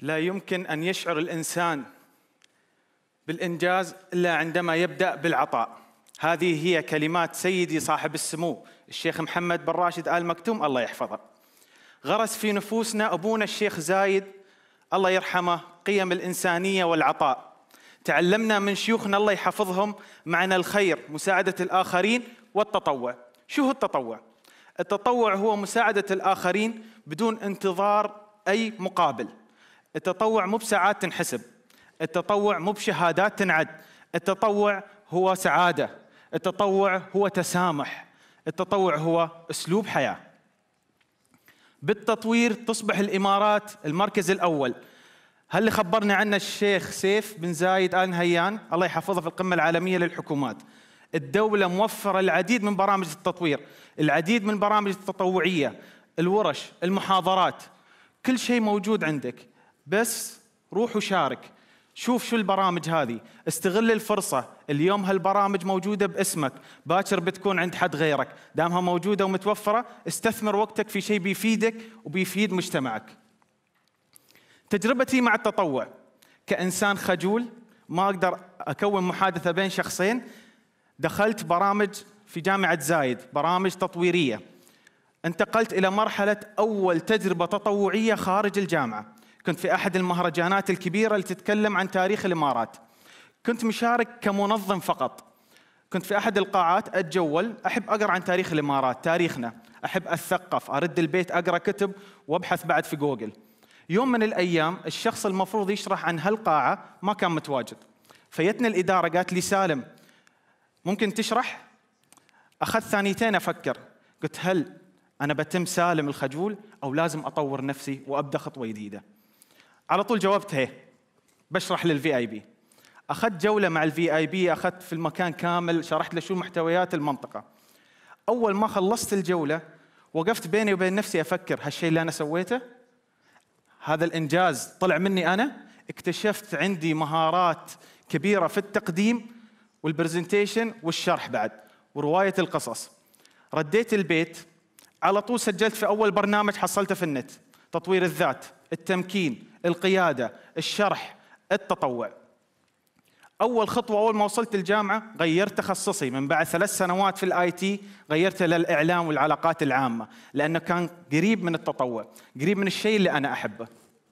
لا يمكن أن يشعر الإنسان بالإنجاز إلا عندما يبدأ بالعطاء. هذه هي كلمات سيدي صاحب السمو الشيخ محمد بن راشد آل مكتوم الله يحفظه. غرس في نفوسنا أبونا الشيخ زايد الله يرحمه قيم الإنسانية والعطاء. تعلمنا من شيوخنا الله يحفظهم معنى الخير، مساعدة الآخرين والتطوع. شو هو التطوع؟ التطوع هو مساعدة الآخرين بدون انتظار أي مقابل. التطوع مو بساعات تنحسب، التطوع مو بشهادات تنعد، التطوع هو سعادة، التطوع هو تسامح، التطوع هو أسلوب حياة. بالتطوير تصبح الإمارات المركز الأول. هل خبرنا عنه الشيخ سيف بن زايد آل نهيان الله يحفظه في القمة العالمية للحكومات. الدولة موفرة العديد من برامج التطوير، العديد من برامج التطوعية، الورش، المحاضرات، كل شيء موجود عندك. بس روح وشارك، شوف شو البرامج هذه، استغل الفرصة. اليوم هالبرامج موجودة باسمك، باكر بتكون عند حد غيرك. دامها موجودة ومتوفرة استثمر وقتك في شيء بيفيدك وبيفيد مجتمعك. تجربتي مع التطوع كإنسان خجول ما أقدر أكون محادثة بين شخصين. دخلت برامج في جامعة زايد، برامج تطويرية. انتقلت إلى مرحلة أول تجربة تطوعية خارج الجامعة. كنت في أحد المهرجانات الكبيرة اللي تتكلم عن تاريخ الإمارات. كنت مشارك كمنظم فقط. كنت في أحد القاعات أتجول، أحب أقرأ عن تاريخ الإمارات، تاريخنا، أحب أثقف، أرد البيت أقرأ كتب وأبحث بعد في جوجل. يوم من الأيام الشخص المفروض يشرح عن هالقاعة ما كان متواجد. فيتني الإدارة قالت لي سالم ممكن تشرح؟ أخذت ثانيتين أفكر، قلت هل أنا بتم سالم الخجول أو لازم أطور نفسي وأبدأ خطوة جديدة؟ على طول جاوبت هي بشرح للVIP. أخذت جولة مع الVIP، أخذت في المكان كامل، شرحت له شو محتويات المنطقة. أول ما خلصت الجولة وقفت بيني وبين نفسي أفكر هالشيء اللي أنا سويته، هذا الإنجاز طلع مني أنا. اكتشفت عندي مهارات كبيرة في التقديم والبرزنتيشن والشرح بعد ورواية القصص. رديت البيت على طول سجلت في أول برنامج حصلته في النت، تطوير الذات، التمكين، القيادة، الشرح، التطوع. أول خطوة أول ما وصلت الجامعة غيرت تخصصي، من بعد 3 سنوات في الIT غيرته للإعلام والعلاقات العامة، لأنه كان قريب من التطوع، قريب من الشيء اللي أنا أحبه.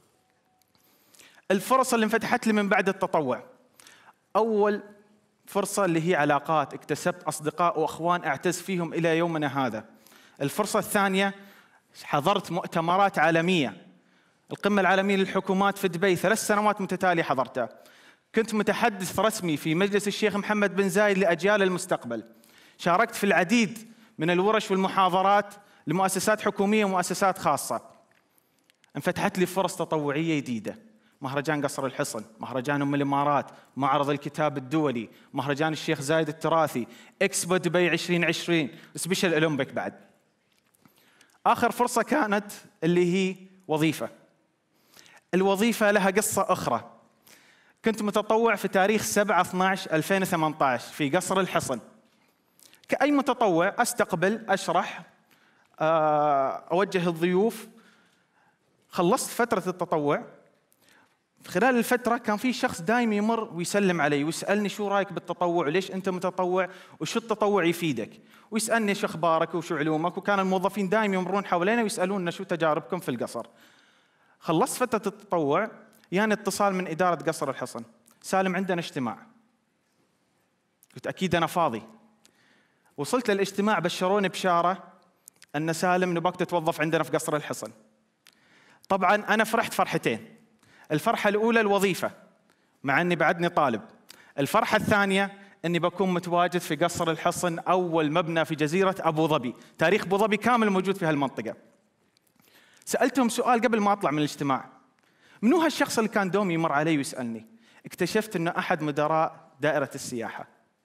الفرص اللي انفتحت لي من بعد التطوع، أول فرصة اللي هي علاقات، اكتسبت أصدقاء وأخوان أعتز فيهم إلى يومنا هذا. الفرصة الثانية حضرت مؤتمرات عالمية، القمة العالمية للحكومات في دبي 3 سنوات متتالية حضرتها. كنت متحدث رسمي في مجلس الشيخ محمد بن زايد لأجيال المستقبل. شاركت في العديد من الورش والمحاضرات لمؤسسات حكومية ومؤسسات خاصة. انفتحت لي فرص تطوعية جديدة، مهرجان قصر الحصن، مهرجان الإمارات، معرض الكتاب الدولي، مهرجان الشيخ زايد التراثي، إكسبو دبي 2020، سبيشال أولمبيك بعد. آخر فرصة كانت اللي هي وظيفة. الوظيفة لها قصة أخرى. كنت متطوع في تاريخ 7/12/2018 في قصر الحصن. كأي متطوع أستقبل، أشرح، أوجه الضيوف. خلصت فترة التطوع. خلال الفترة كان في شخص دايم يمر ويسلم علي ويسألني شو رأيك بالتطوع وليش أنت متطوع وشو التطوع يفيدك، ويسألني شو أخبارك وشو علومك. وكان الموظفين دايم يمرون حوالينا ويسألوننا شو تجاربكم في القصر. خلصت فترة التطوع يعني اتصال من إدارة قصر الحصن، سالم عندنا اجتماع. قلت أكيد أنا فاضي. وصلت للاجتماع بشروني بشارة أن سالم نباك تتوظف عندنا في قصر الحصن. طبعا أنا فرحت فرحتين. الفرحة الأولى الوظيفة مع أني بعدني طالب. الفرحة الثانية أني بكون متواجد في قصر الحصن، أول مبنى في جزيرة أبو ظبي، تاريخ أبو ظبي كامل موجود في هالمنطقة. سألتهم سؤال قبل ما أطلع من الاجتماع، منو هالشخص اللي كان دوم يمر علي ويسألني؟ اكتشفت أنه أحد مدراء دائرة السياحة.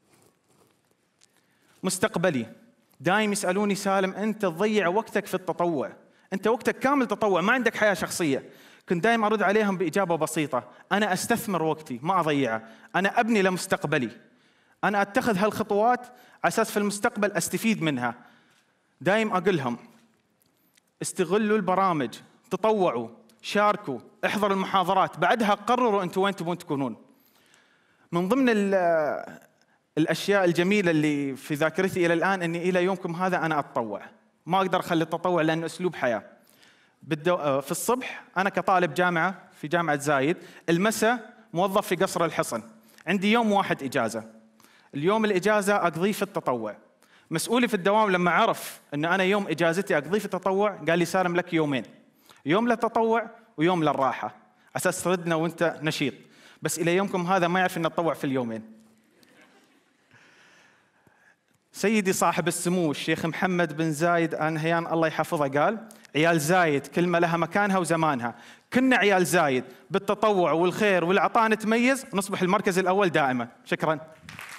مستقبلي دايم يسألوني سالم أنت تضيع وقتك في التطوع، أنت وقتك كامل تطوع، ما عندك حياة شخصية. كنت دايم أرد عليهم بإجابة بسيطة، أنا أستثمر وقتي ما أضيعه، أنا أبني لمستقبلي، أنا أتخذ هالخطوات على أساس في المستقبل أستفيد منها. دايم أقولهم استغلوا البرامج، تطوعوا، شاركوا، احضروا المحاضرات، بعدها قرروا أنتم وين تبون تكونون. من ضمن الأشياء الجميلة اللي في ذاكرتي إلى الآن أني إلى يومكم هذا أنا أتطوع. ما أقدر أخلي التطوع لأنه أسلوب حياة. في الصبح أنا كطالب جامعة في جامعة زايد، المساء موظف في قصر الحصن، عندي يوم واحد إجازة. اليوم الإجازة أقضيه في التطوع. مسؤولي في الدوام لما عرف أن أنا يوم إجازتي أقضيه في التطوع قال لي سالم لك يومين، يوم للتطوع ويوم للراحة، على أساس تردنا وأنت نشيط. بس إلى يومكم هذا ما يعرف أن أتطوع في اليومين. سيدي صاحب السمو الشيخ محمد بن زايد آل نهيان الله يحفظه قال: عيال زايد كلمة لها مكانها وزمانها، كنا عيال زايد بالتطوع والخير والعطاء نتميز، نصبح المركز الأول دائما. شكرا.